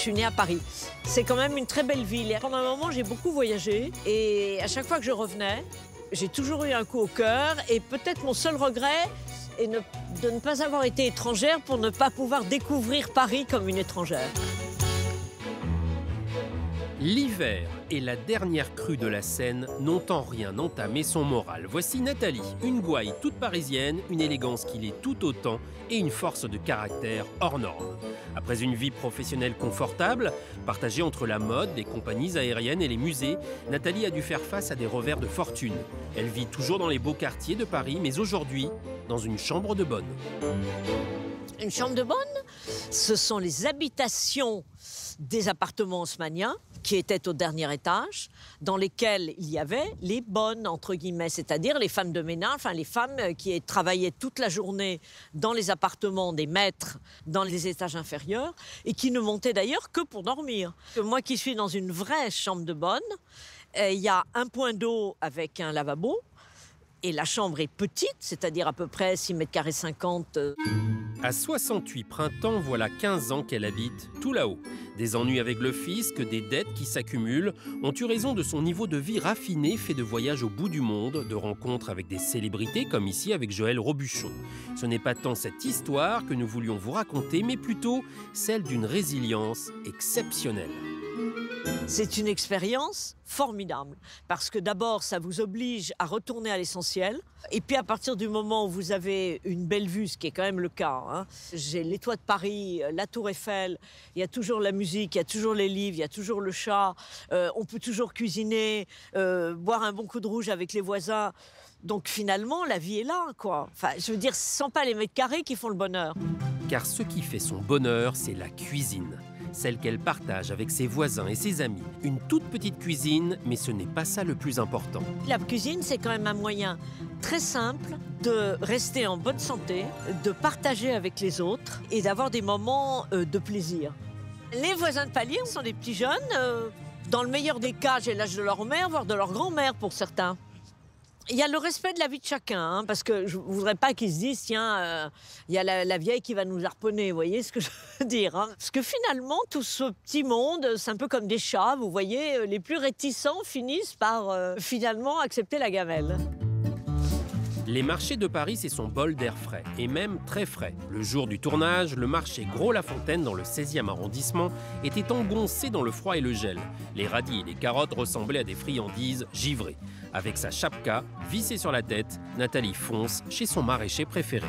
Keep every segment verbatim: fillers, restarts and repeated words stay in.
suis née à Paris. C'est quand même une très belle ville. Et pendant un moment, j'ai beaucoup voyagé. Et à chaque fois que je revenais, j'ai toujours eu un coup au cœur. Et peut-être mon seul regret est ne- de ne pas avoir été étrangère pour ne pas pouvoir découvrir Paris comme une étrangère. L'hiver et la dernière crue de la Seine n'ont en rien entamé son moral. Voici Nathalie, une gouaille toute parisienne, une élégance qui l'est tout autant et une force de caractère hors norme. Après une vie professionnelle confortable, partagée entre la mode, les compagnies aériennes et les musées, Nathalie a dû faire face à des revers de fortune. Elle vit toujours dans les beaux quartiers de Paris, mais aujourd'hui, dans une chambre de bonne. Une chambre de bonne, ce sont les habitations des appartements haussmanniens qui étaient au dernier étage, dans lesquels il y avait les bonnes, entre guillemets, c'est-à-dire les femmes de ménage, enfin les femmes qui travaillaient toute la journée dans les appartements des maîtres, dans les étages inférieurs, et qui ne montaient d'ailleurs que pour dormir. Moi qui suis dans une vraie chambre de bonne, il y a un point d'eau avec un lavabo, et la chambre est petite, c'est-à-dire à peu près six mètres carrés cinquante. À soixante-huit printemps, voilà quinze ans qu'elle habite tout là-haut. Des ennuis avec le fisc, des dettes qui s'accumulent, ont eu raison de son niveau de vie raffiné, fait de voyages au bout du monde, de rencontres avec des célébrités comme ici avec Joël Robuchon. Ce n'est pas tant cette histoire que nous voulions vous raconter, mais plutôt celle d'une résilience exceptionnelle. C'est une expérience formidable parce que d'abord, ça vous oblige à retourner à l'essentiel. Et puis à partir du moment où vous avez une belle vue, ce qui est quand même le cas, hein, j'ai les toits de Paris, la Tour Eiffel, il y a toujours la musique, il y a toujours les livres, il y a toujours le chat, euh, on peut toujours cuisiner, euh, boire un bon coup de rouge avec les voisins. Donc finalement, la vie est là, quoi. Enfin, je veux dire, ce ne sont pas les mètres carrés qui font le bonheur. Car ce qui fait son bonheur, c'est la cuisine. Celle qu'elle partage avec ses voisins et ses amis. Une toute petite cuisine, mais ce n'est pas ça le plus important. La cuisine, c'est quand même un moyen très simple de rester en bonne santé, de partager avec les autres et d'avoir des moments euh, de plaisir. Les voisins de palier sont des petits jeunes. Euh, dans le meilleur des cas, j'ai l'âge de leur mère, voire de leur grand-mère pour certains. Il y a le respect de la vie de chacun, hein, parce que je ne voudrais pas qu'ils se disent, tiens, euh, il y a la, la vieille qui va nous harponner, vous voyez ce que je veux dire, hein. Parce que finalement, tout ce petit monde, c'est un peu comme des chats, vous voyez, les plus réticents finissent par euh, finalement accepter la gamelle. Les marchés de Paris, c'est son bol d'air frais, et même très frais. Le jour du tournage, le marché Gros-La-Fontaine, dans le seizième arrondissement, était engoncé dans le froid et le gel. Les radis et les carottes ressemblaient à des friandises givrées. Avec sa chapka vissée sur la tête, Nathalie fonce chez son maraîcher préféré.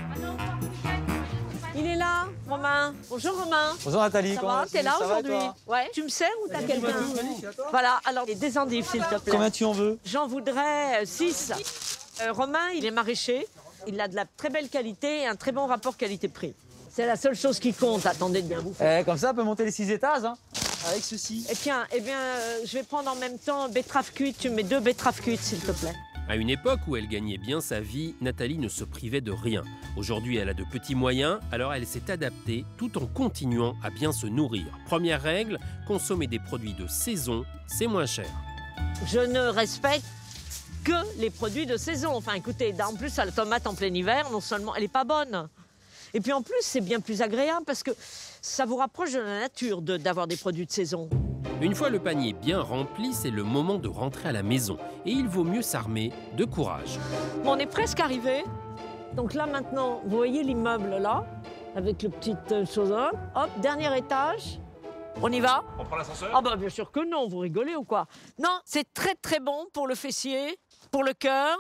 Il est là, Romain. Bonjour Romain. Bonjour Nathalie. Ça comment va, t'es là Ça va, aujourd'hui? toi Ouais. Tu me sers ou t'as quelqu'un? Voilà, alors des endives s'il te plaît. Combien tu en veux? J'en voudrais six. Euh, Romain, il est maraîcher. Il a de la très belle qualité et un très bon rapport qualité-prix. C'est la seule chose qui compte, attendez de bien vous. Eh, comme ça, on peut monter les six étages, hein, avec ceci. Et tiens, eh bien, euh, je vais prendre en même temps betterave cuite. Tu mets deux betteraves cuites, s'il te plaît. À une époque où elle gagnait bien sa vie, Nathalie ne se privait de rien. Aujourd'hui, elle a de petits moyens, alors elle s'est adaptée tout en continuant à bien se nourrir. Première règle, consommer des produits de saison, c'est moins cher. Je ne respecte que les produits de saison. Enfin, écoutez, en plus, la tomate en plein hiver, non seulement elle n'est pas bonne, et puis en plus, c'est bien plus agréable parce que ça vous rapproche de la nature de, d'avoir des produits de saison. Une fois le panier bien rempli, c'est le moment de rentrer à la maison. Et il vaut mieux s'armer de courage. Bon, on est presque arrivé. Donc là, maintenant, vous voyez l'immeuble là, avec le petit euh, chose là. Hop, dernier étage. On y va? On prend l'ascenseur? Ah bah bien sûr que non, vous rigolez ou quoi? Non, c'est très très bon pour le fessier, pour le cœur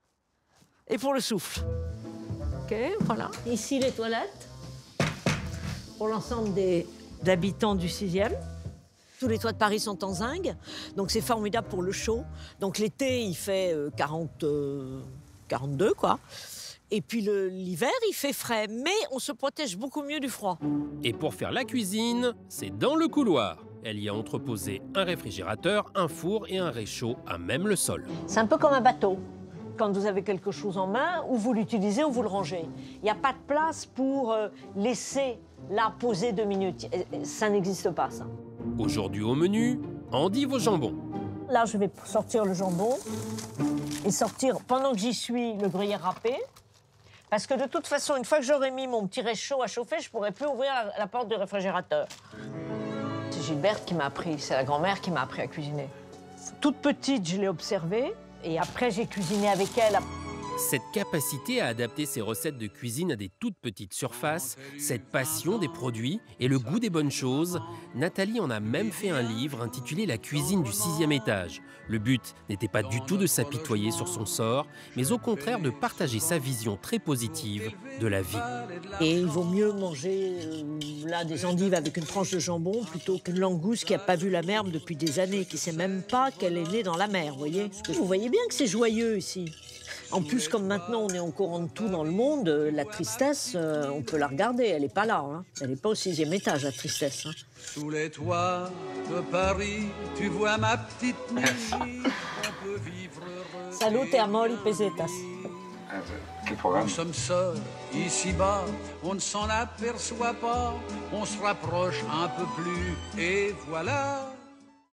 et pour le souffle. Ok, voilà. Ici les toilettes pour l'ensemble des habitants du sixième. Tous les toits de Paris sont en zinc, donc c'est formidable pour le chaud. Donc l'été, il fait euh, quarante, euh, quarante-deux, quoi. Et puis le- l'hiver, il fait frais, mais on se protège beaucoup mieux du froid. Et pour faire la cuisine, c'est dans le couloir. Elle y a entreposé un réfrigérateur, un four et un réchaud à même le sol. C'est un peu comme un bateau. Quand vous avez quelque chose en main, ou vous l'utilisez ou vous le rangez. Il n'y a pas de place pour euh, laisser là poser deux minutes. Ça n'existe pas, ça. Aujourd'hui au menu, endives au jambon. Là, je vais sortir le jambon et sortir, pendant que j'y suis, le gruyère râpé. Parce que de toute façon, une fois que j'aurai mis mon petit réchaud à chauffer, je ne pourrai plus ouvrir la, la porte du réfrigérateur. C'est Gilberte qui m'a appris, c'est la grand-mère qui m'a appris à cuisiner. Toute petite, je l'ai observée et après j'ai cuisiné avec elle. Cette capacité à adapter ses recettes de cuisine à des toutes petites surfaces, cette passion des produits et le goût des bonnes choses, Nathalie en a même fait un livre intitulé « La cuisine du sixième étage ». Le but n'était pas du tout de s'apitoyer sur son sort, mais au contraire de partager sa vision très positive de la vie. Et il vaut mieux manger euh, là des endives avec une tranche de jambon plutôt qu'une langouste qui n'a pas vu la mer depuis des années, qui ne sait même pas qu'elle est née dans la mer, vous voyez. Vous voyez bien que c'est joyeux ici. En plus, comme maintenant on est au courant de tout dans le monde, la tristesse, euh, on peut la regarder, elle n'est pas là. Hein. Elle n'est pas au sixième étage, la tristesse. Hein. Sous les toits de Paris, tu vois ma petite nuit, on peut vivre heureux. Salute amori pesetas. Nous sommes seuls, ici-bas, on ne s'en aperçoit pas, on se rapproche un peu plus, et voilà.